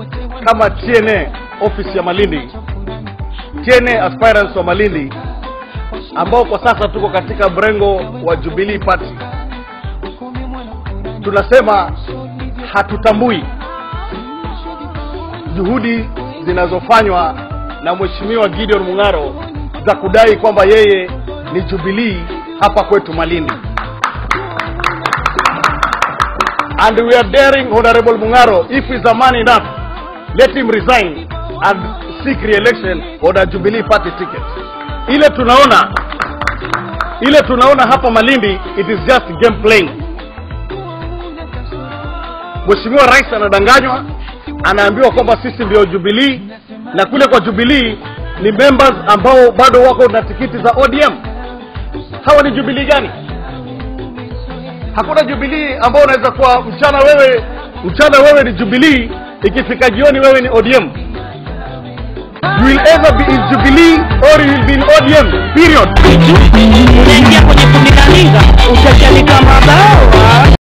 kama TNA office ya Malindi, TNA aspirants wa Malindi ambao kwa sasa tuko katika mrengo wa Jubilee Party, tunasema hatutambui juhudi zinazofanywa na Mheshimiwa Gideon Mungaro za kudai kwamba yeye ni Jubilee hapa kwetu Malindi. And we are daring Honorable Mungaro, if he is a man enough, let him resign and seek re-election on a Jubilee Party ticket. Ile tunaona hapa Malindi, it is just game playing. Mheshimiwa Rais anadanganywa, anaambiwa kwamba sisi ndio Jubilee, na kule kwa Jubilee ni members ambao bado wako na tikiti za ODM. Hawa ni Jubilee gani? Hakuna Jubilee ambao unaweza kuwa mchana wewe ni Jubilee, ikifika jioni wewe ni ODM. You will either be in Jubilee or you will be in ODM, period.